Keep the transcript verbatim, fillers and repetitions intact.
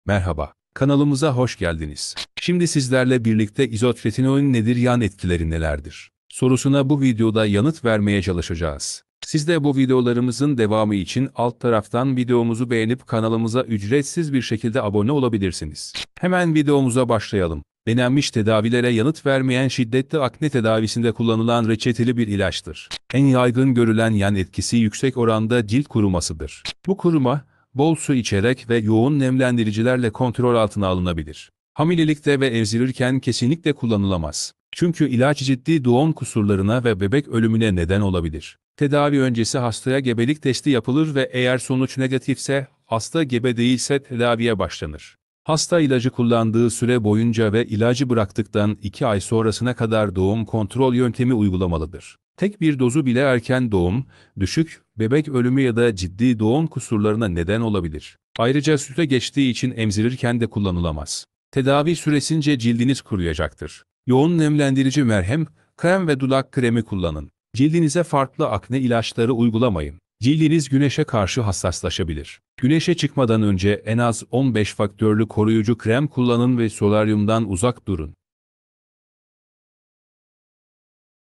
Merhaba, kanalımıza hoş geldiniz. Şimdi sizlerle birlikte izotretinoin nedir, yan etkileri nelerdir sorusuna bu videoda yanıt vermeye çalışacağız. Siz de bu videolarımızın devamı için alt taraftan videomuzu beğenip kanalımıza ücretsiz bir şekilde abone olabilirsiniz. Hemen videomuza başlayalım. Denenmiş tedavilere yanıt vermeyen şiddetli akne tedavisinde kullanılan reçeteli bir ilaçtır. En yaygın görülen yan etkisi yüksek oranda cilt kurumasıdır. Bu kuruma, bol su içerek ve yoğun nemlendiricilerle kontrol altına alınabilir. Hamilelikte ve emzirirken kesinlikle kullanılamaz. Çünkü ilaç ciddi doğum kusurlarına ve bebek ölümüne neden olabilir. Tedavi öncesi hastaya gebelik testi yapılır ve eğer sonuç negatifse, hasta gebe değilse tedaviye başlanır. Hasta ilacı kullandığı süre boyunca ve ilacı bıraktıktan iki ay sonrasına kadar doğum kontrol yöntemi uygulamalıdır. Tek bir dozu bile erken doğum, düşük, bebek ölümü ya da ciddi doğum kusurlarına neden olabilir. Ayrıca süre geçtiği için emzirirken de kullanılamaz. Tedavi süresince cildiniz kuruyacaktır. Yoğun nemlendirici merhem, krem ve dudak kremi kullanın. Cildinize farklı akne ilaçları uygulamayın. Cildiniz güneşe karşı hassaslaşabilir. Güneşe çıkmadan önce en az on beş faktörlü koruyucu krem kullanın ve solaryumdan uzak durun.